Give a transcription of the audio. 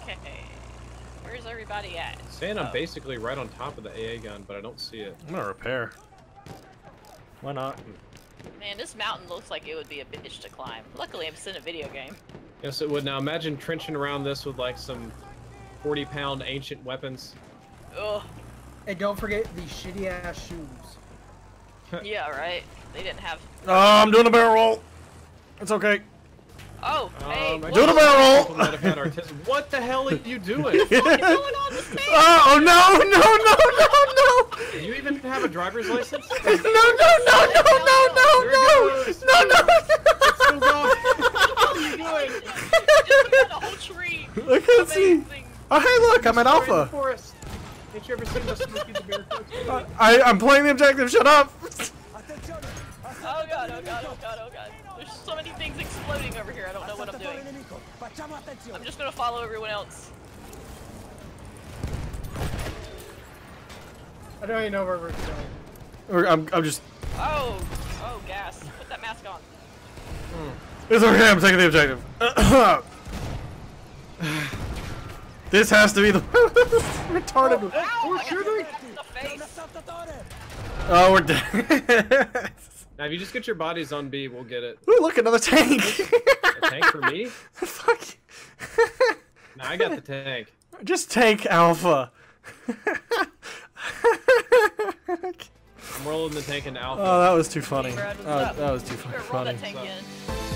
Okay. Where's everybody at? Saying I'm basically right on top of the AA gun, but I don't see it. I'm gonna repair. Why not? Man, this mountain looks like it would be a bitch to climb. Luckily, I'm still in a video game. Yes, it would. Now imagine trenching around this with like some 40-pound ancient weapons. Ugh. And don't forget these shitty ass shoes. Yeah, right. They didn't have. Oh, I'm doing a barrel roll. It's okay. Oh, hey. Doing a barrel roll. Might have had autism. What the hell are you doing? What's going on the stage? Oh no! Do you even have a driver's license? No! There it goes. It's still going. What are you doing? Just look at the whole tree. I can't see. Oh hey, look! I'm at Alpha. Forest. Ain't you ever seen the Smokey the Bear? I'm playing the objective. Shut up. Oh god, oh god, oh god, oh god. There's so many things exploding over here, I don't know what I'm doing. I'm just gonna follow everyone else. I don't even know where we're going. I'm just. Oh, gas. Put that mask on. It's okay. I'm taking the objective. This has to be the retarded. Ow, I got shooting in the face. Oh, we're dead. Now, if you just get your bodies on B, we'll get it. Ooh, look, another tank. A tank for me? Fuck. No, I got the tank. Just tank Alpha. I'm rolling the tank into Alpha. Oh, that was too funny. Hey, Brad, what's Oh, up? that was too fucking Better roll funny. that tank in.